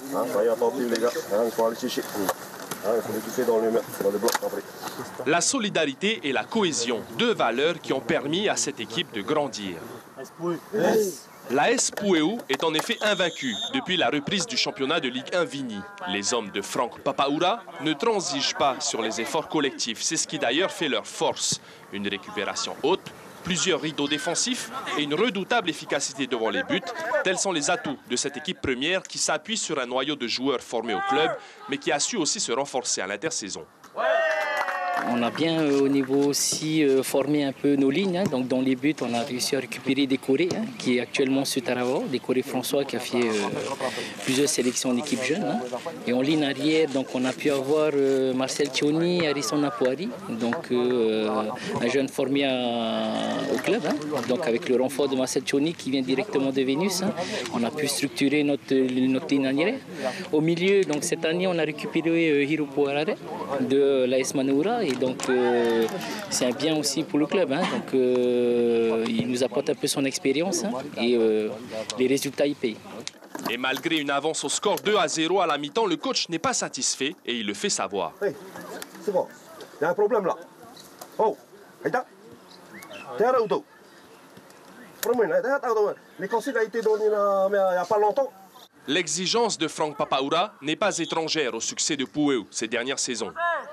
Soyez attentifs les gars, il faut aller chercher. Il faut les toucher dans les blocs après. La solidarité et la cohésion, deux valeurs qui ont permis à cette équipe de grandir. L'AS Pueu est en effet invaincue depuis la reprise du championnat de Ligue 1 Vini. Les hommes de Franck Papaoura ne transigent pas sur les efforts collectifs. C'est ce qui d'ailleurs fait leur force. Une récupération haute, plusieurs rideaux défensifs et une redoutable efficacité devant les buts. Tels sont les atouts de cette équipe première qui s'appuie sur un noyau de joueurs formés au club, mais qui a su aussi se renforcer à l'intersaison. On a bien au niveau aussi formé un peu nos lignes. Hein. Donc dans les buts, on a réussi à récupérer des Corées, hein, qui est actuellement sur Taravao, des Corées François qui a fait plusieurs sélections en équipe jeune. Hein. Et en ligne arrière, donc on a pu avoir Marcel Thioni, Harrison Apoari, donc un jeune formé au club. Hein. Donc avec le renfort de Marcel Thioni qui vient directement de Vénus, hein, on a pu structurer notre ligne arrière. Au milieu, donc cette année, on a récupéré Hiro Poharare de l'AS Manaoura. Et donc, c'est un bien aussi pour le club. Hein. Donc, il nous apporte un peu son expérience, hein, et les résultats y payent. Et malgré une avance au score 2-0 à la mi-temps, le coach n'est pas satisfait et il le fait savoir. Hey, c'est bon, il y a un problème là. Oh, les consignes ont été données il n'y a pas longtemps. L'exigence de Franck Papaoura n'est pas étrangère au succès de Pueu ces dernières saisons.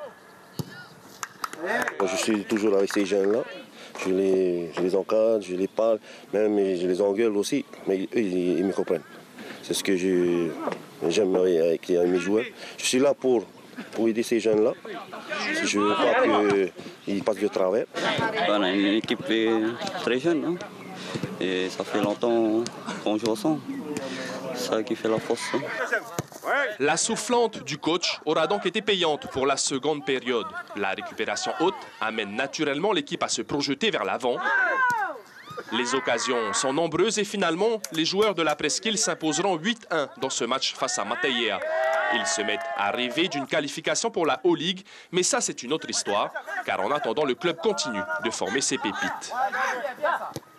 Je suis toujours avec ces jeunes-là, je les encadre, je les parle, même je les engueule aussi, mais eux, ils me comprennent. C'est ce que j'aime avec mes joueurs. Je suis là pour aider ces jeunes-là. Je veux pas qu'ils passent de travers. On a une équipe très jeune, hein? Et ça fait longtemps qu'on joue ensemble. C'est ça qui fait la force. Hein? La soufflante du coach aura donc été payante pour la seconde période. La récupération haute amène naturellement l'équipe à se projeter vers l'avant. Les occasions sont nombreuses et finalement, les joueurs de la Presqu'île s'imposeront 8-1 dans ce match face à Matayea. Ils se mettent à rêver d'une qualification pour la O-League, mais ça c'est une autre histoire, car en attendant, le club continue de former ses pépites.